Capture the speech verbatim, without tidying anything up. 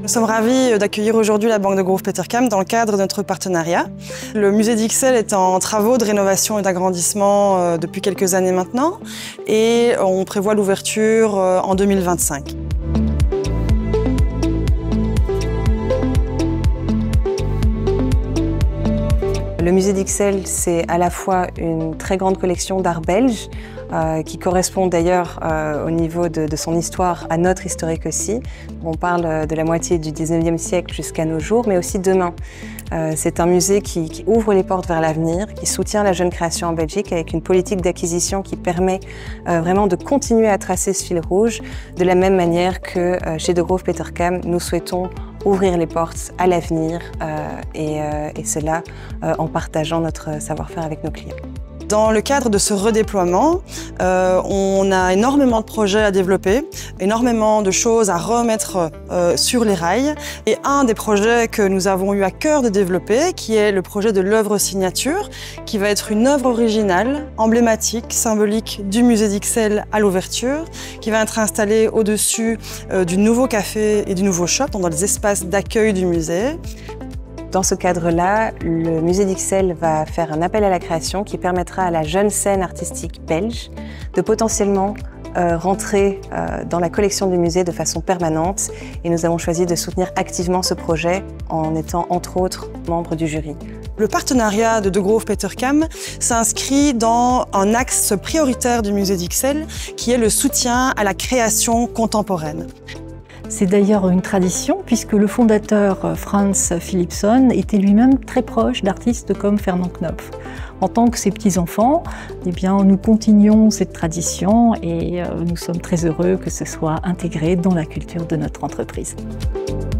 Nous sommes ravis d'accueillir aujourd'hui la Banque de Grove Petercam dans le cadre de notre partenariat. Le musée d'Ixelles est en travaux de rénovation et d'agrandissement depuis quelques années maintenant et on prévoit l'ouverture en deux mille vingt-cinq. Le musée d'Ixelles, c'est à la fois une très grande collection d'art belge, euh, qui correspond d'ailleurs euh, au niveau de, de son histoire à notre historique aussi. On parle de la moitié du dix-neuvième siècle jusqu'à nos jours, mais aussi demain. Euh, c'est un musée qui, qui ouvre les portes vers l'avenir, qui soutient la jeune création en Belgique avec une politique d'acquisition qui permet euh, vraiment de continuer à tracer ce fil rouge, de la même manière que euh, chez De Grove Petercam, nous souhaitons ouvrir les portes à l'avenir euh, et, euh, et cela euh, en partageant notre savoir-faire avec nos clients. Dans le cadre de ce redéploiement, euh, on a énormément de projets à développer, énormément de choses à remettre euh, sur les rails. Et un des projets que nous avons eu à cœur de développer, qui est le projet de l'œuvre signature, qui va être une œuvre originale, emblématique, symbolique du musée d'Ixelles à l'ouverture, qui va être installée au-dessus euh, du nouveau café et du nouveau shop, dans les espaces d'accueil du musée. Dans ce cadre-là, le musée d'Ixelles va faire un appel à la création qui permettra à la jeune scène artistique belge de potentiellement euh, rentrer euh, dans la collection du musée de façon permanente. Et nous avons choisi de soutenir activement ce projet en étant entre autres membres du jury. Le partenariat de De Grove Petercam s'inscrit dans un axe prioritaire du musée d'Ixelles qui est le soutien à la création contemporaine. C'est d'ailleurs une tradition puisque le fondateur Frans Philipson était lui-même très proche d'artistes comme Fernand Knopf. En tant que ses petits-enfants, eh bien, nous continuons cette tradition et nous sommes très heureux que ce soit intégré dans la culture de notre entreprise.